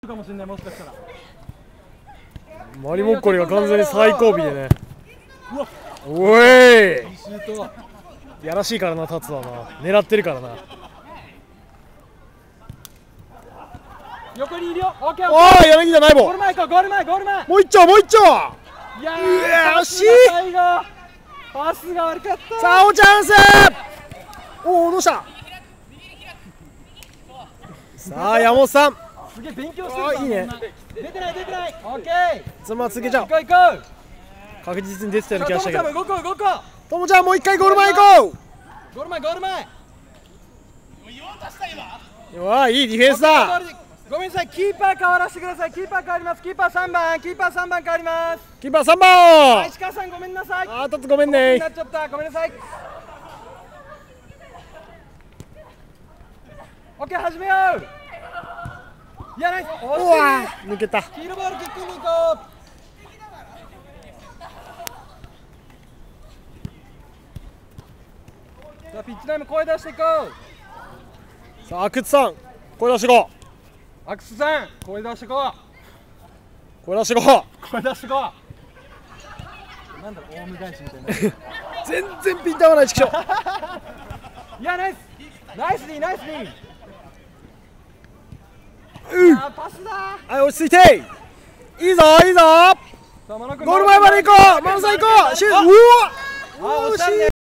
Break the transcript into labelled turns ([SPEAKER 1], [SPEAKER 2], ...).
[SPEAKER 1] かもしれない、もしかしたら。
[SPEAKER 2] マリモッコリが完全に最後尾でね。おい、やらしいからな、タツはな、狙ってるからな。
[SPEAKER 1] 横にいるよ。オッケー。
[SPEAKER 2] おい、柳田ないぼ。
[SPEAKER 1] ゴール前か、ゴール前、ゴール前。
[SPEAKER 2] もう一丁、もう一丁。
[SPEAKER 1] いや
[SPEAKER 2] ー、惜しい。
[SPEAKER 1] 最後パスが悪かった。
[SPEAKER 2] さあ、おチャンス。おお、どうした。さあ、山本さん。
[SPEAKER 1] すげえ勉強してる。
[SPEAKER 2] いいね。
[SPEAKER 1] 出てない、出てない。オッケー。
[SPEAKER 2] そのまま続けちゃおう。
[SPEAKER 1] 行こう、行こう。
[SPEAKER 2] 確実に出てたような気がしたけど。
[SPEAKER 1] 動こう、動こう。
[SPEAKER 2] ともちゃん、もう一回ゴール前行こう。
[SPEAKER 1] ゴール前、ゴール前。
[SPEAKER 2] うわ、いいディフェンスだ。
[SPEAKER 1] ごめんなさい、キーパー変わらせてください。キーパー変わります。キーパー3番、キーパー3番変わります。
[SPEAKER 2] キーパー3番。
[SPEAKER 1] 石川さん、ごめんなさい。
[SPEAKER 2] あ、タツごめんね。
[SPEAKER 1] なっちゃった。ごめんなさい。オッケー、始めよう。いや、ナイス。惜しい。
[SPEAKER 2] 抜けた。
[SPEAKER 1] 黄色ボールキックに行こう。じゃあピッチ内も声出していこう。
[SPEAKER 2] さあ、阿久津さん、声出していこ
[SPEAKER 1] う。阿久津さん、声出していこ
[SPEAKER 2] う。声出していこ
[SPEAKER 1] う。声出していこう。なんだろう、オウム返しみたいな。
[SPEAKER 2] 全然ピント合わない、チキショ。
[SPEAKER 1] いや、ナイス。ナイスディー、ナイスディー。パスだ。
[SPEAKER 2] はい、落ち着いて。いいぞ、いいぞ。ゴール前まで行こう。マンさん行こう。シュート。うわ。惜しい。